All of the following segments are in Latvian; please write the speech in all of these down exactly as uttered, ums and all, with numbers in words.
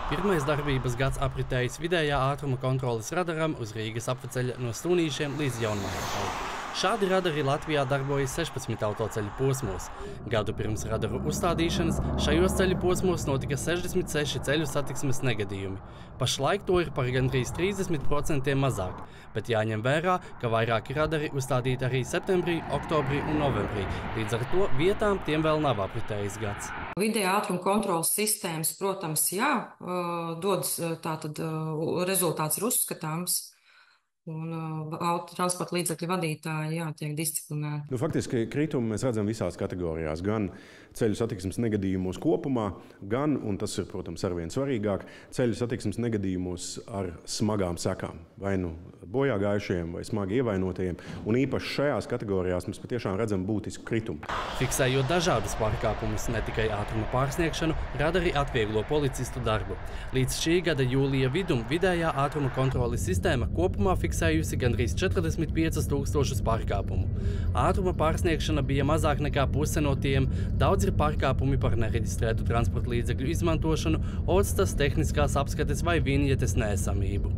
Pirmais darbības gads apritējis vidējā ātruma kontroles radaram uz Rīgas apveceļa no Stūnīšiem līdz Jaunmājai. Šādi radari Latvijā darbojas sešpadsmit autoceļu posmos. Gadu pirms radaru uzstādīšanas šajos ceļu posmos notika sešdesmit seši ceļu satiksmes negadījumi. Pašlaik to ir par gandrīz trīsdesmit procentiem mazāk, bet jāņem vērā, ka vairāki radari uzstādīti arī septembrī, oktobrī un novembrī. Līdz ar to vietām tiem vēl nav apritējis gads. Vidējā ātruma kontroles sistēmas, protams, jā, dodas tātad rezultāts ir uzskatāms. Un autotransporta līdzekļu vadītāji jā, tiek disciplinēti. Nu, faktiski kritumu mēs redzam visās kategorijās. Gan ceļu satiksmes negadījumos kopumā, gan, un tas ir, protams, arvien svarīgāk, ceļu satiksmes negadījumos ar smagām sekām. Vai nu bojā gājušajiem, vai smagi ievainotajiem. Un īpaši šajās kategorijās mēs patiešām redzam būtisku kritumu. Fiksējot dažādus pārkāpumus, ne tikai ātruma pārsniegšanu, radari atvieglo policistu darbu. Līdz šī gada jūlija vidum vidējā ātruma kontroles sistēma kopumā fiksējusi gandrīz četrdesmit piecus tūkstošus pārkāpumu. Ātruma pārsniegšana bija mazāk nekā puse no tiem, daudz ir pārkāpumi par nereģistrētu transporta līdzekļu izmantošanu, odstas, tehniskās apskates vai vinjetes neesamību.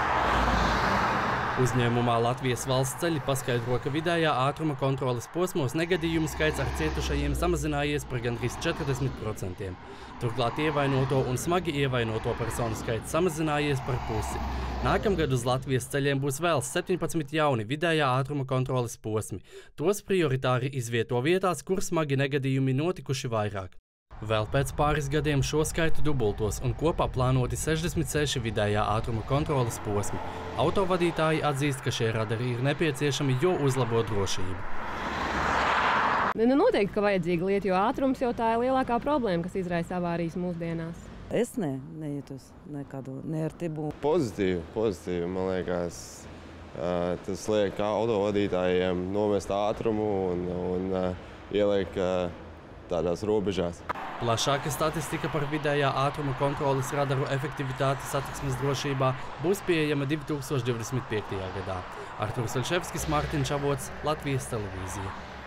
Uzņēmumā Latvijas valsts ceļi paskaidro, ka vidējā ātruma kontroles posmos negadījumu skaits ar cietušajiem samazinājies par gandrīz četrdesmit procentiem. Turklāt ievainoto un smagi ievainoto personu skaits samazinājies par pusi. Nākamgad uz Latvijas ceļiem būs vēl septiņpadsmit jauni vidējā ātruma kontroles posmi. Tos prioritāri izvieto vietās, kur smagi negadījumi notikuši vairāk. Vēl pēc pāris gadiem šo skaitu dubultos un kopā plānoti sešdesmit seši vidējā ātruma kontroles posmi. Autovadītāji atzīst, ka šie radari ir nepieciešami, jo uzlabo drošību. Nu, noteikti, ka vajadzīga lieta, jo ātrums jau tā ir lielākā problēma, kas izraisa avārijas mūsdienās. Es ne, nejūtos nekādu neērtību. Pozitīvi, pozitīvi, man liekas. Tas liek autovadītājiem nomest ātrumu un, un ieliek tādās robežās. Plašāka statistika par vidējā ātruma kontroles radaru efektivitāti satiksmes drošībā būs pieejama divi tūkstoši divdesmit piektajā gadā. Artūrs Elševskis, Mārtiņš Avots, Latvijas televīzija.